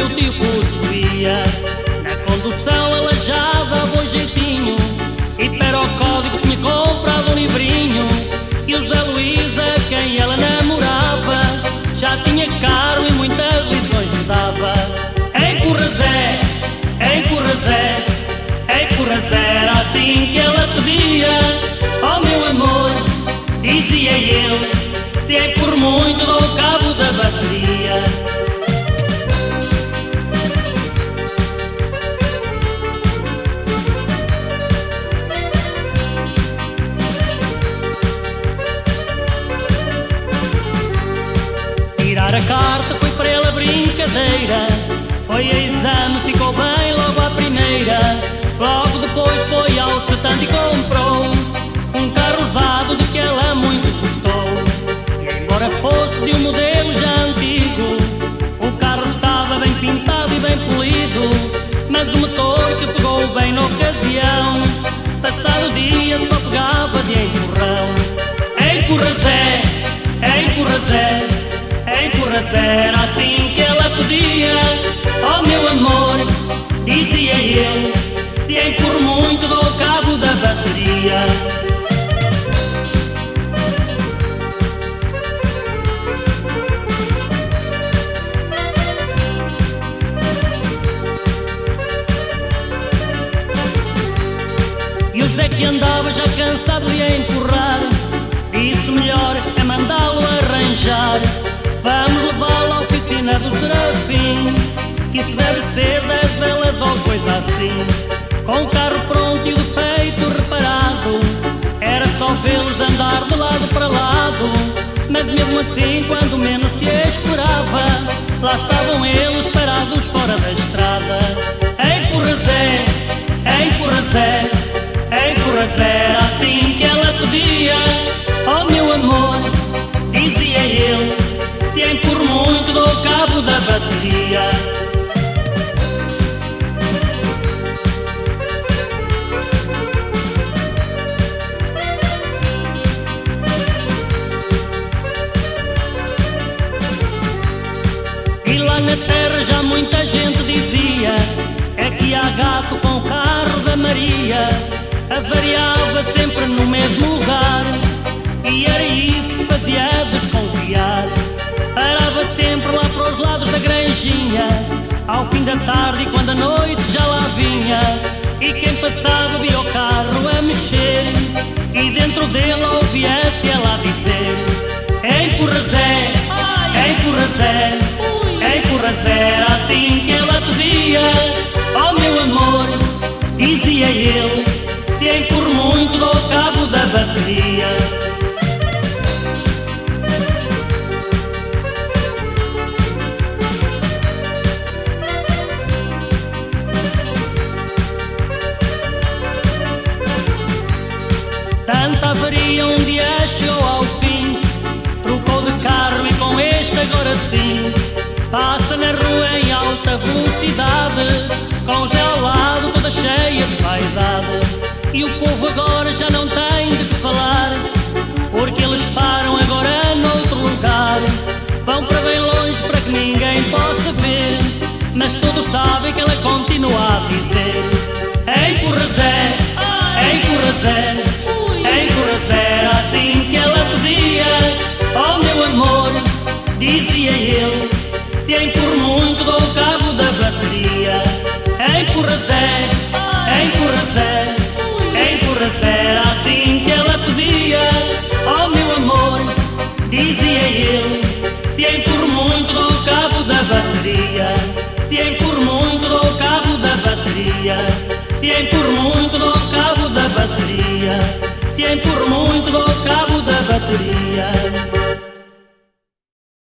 meu tio possuía. Na condução ela dava o jeitinho, e para o código tinha comprado um livrinho. E o Zé Luís, a quem ela namorava, já tinha caro e muitas lições me dava. Empurra Zé, empurra Zé, empurra Zé, era assim que ela pedia. Oh meu amor, dizia eu, se é por muito dou cabo da bateria. Tirar a carta foi para ela brincadeira, foi a exame, ficou bem logo à primeira. Logo depois foi ao setante e comprou um carro usado de que ela muito gostou. E embora fosse de um modelo já antigo, o carro estava bem pintado e bem polido, mas o motor que pegou bem na ocasião, passado o dia só pegava de empurrão. Empurra Zé, empurra Zé, empurra Zé, era assim que ela pedia. Oh meu amor, dizia eu, se empurro muito dou cabo da bateria. E o Zé, que andava já cansado de a empurrar, disse melhor é mandá-lo arranjar. Vamos levá-lo à oficina do Serafim, que isso deve ser 10 velas ou coisa assim. Com o carro pronto e o defeito reparado, era só vê-los andar de lado para lado. Mas mesmo assim, quando menos se esperava, lá estavam eles parados fora da estrada. Empurra Zé, empurra Zé, empurra Zé, era assim que ela pedia. Oh meu amor, dizia eu, se empurro muito dou cabo da bateria. E lá na terra já muita gente dizia, é que há gato com o carro da Maria, avariava sempre no mesmo lugar, e era isso que fazia desconfiar. Parava sempre lá para os lados da granjinha, ao fim da tarde e quando a noite já lá vinha. E quem passava via o carro a mexer, e dentro dele ouvia-se ela dizer: empurra Zé, empurra Zé, empurra Zé, era assim que ela pedia. Oh meu amor, dizia eu, se empurro muito dou cabo da bateria. Tanta avaria um dia chegou ao fim, trocou de carro e com este agora sim passa na rua em alta velocidade, com o Zé ao lado toda cheia de vaidade. E o povo agora já não tem de que falar, porque eles param agora noutro lugar. Vão para bem longe para que ninguém possa ver, mas todos sabem que ela continua a dizer: empurra Zé, empurra Zé, empurra Zé, era assim que ela pedia. Oh meu amor, dizia eu, se empurro muito dou cabo da bateria. Empurra Zé, empurra Zé, empurra Zé, era assim que ela pedia. Oh meu amor, dizia eu, se empurro muito dou cabo da bateria. Se empurro muito dou cabo da bateria. Se empurro muito dou cabo da bateria. Se empurro muito dou cabo da bateria.